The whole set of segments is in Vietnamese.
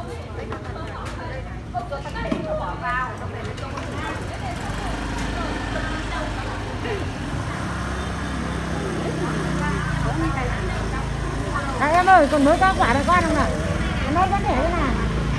À, em ơi, còn mới có quả này con không nào? Nó vẫn để thế nào?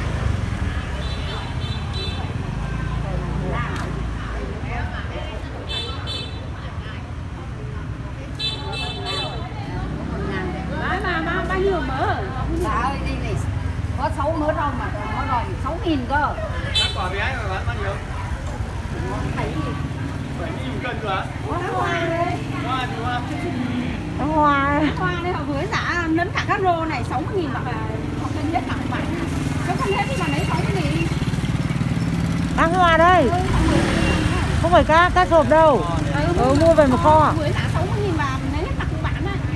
Bao nhiêu mỡ? Dạ ơi, đi này có 6 mỡ rau mà nó đòi 6.000 cơ. Các quả bé mà bán bao nhiêu? 7.000. 7.000 cân cơ hả? Có hoa đây. Hoa thì hoa. Hoa. Hoa đây họ với giá nấn cả các rô này 60.000 mà họ cân nhất cả bạn. Nếu không hết thì mà lấy 60.000. Ăn hoa đây. Không phải cá sộp đâu. Mua về một kho. Với giá 60.000 và lấy hết cả của bạn này.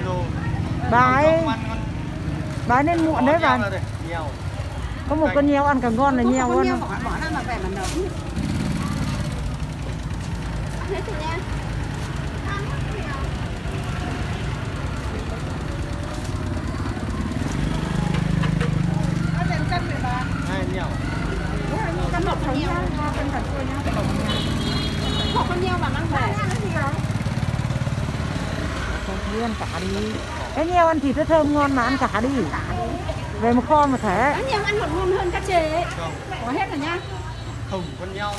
Bà ấy nên muộn đấy bà. Có một con nheo ăn cả ngon là nheo luôn. Bỏ ra mà về mà nấu. Hết rồi nha. Con một con nheo, con thật thôi nhá. Một con nheo bà mang về. Đi ăn cả đi. Cái nheo ăn thịt nó thơm ngon mà ăn cả đi. Về một kho mà thể. Cái nheo ăn còn ngon hơn cá chê ấy. Có hết rồi nhá. Thùng con nheo.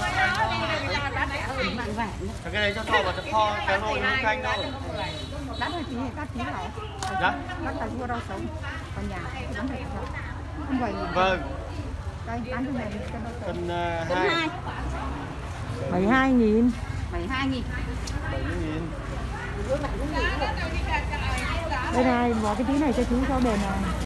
Cái này cho kho vào cho kho cái nồi nấu canh đâu. Đắt rồi chị, cắt tí lại. Dạ. Cắt là mua rau sống. Còn nhà bán được không vậy. Vâng. Đây bán cái này Cân 2. 72.000. 72.000. 70.000. Đây này, bỏ cái tí này cho chú cho bền này.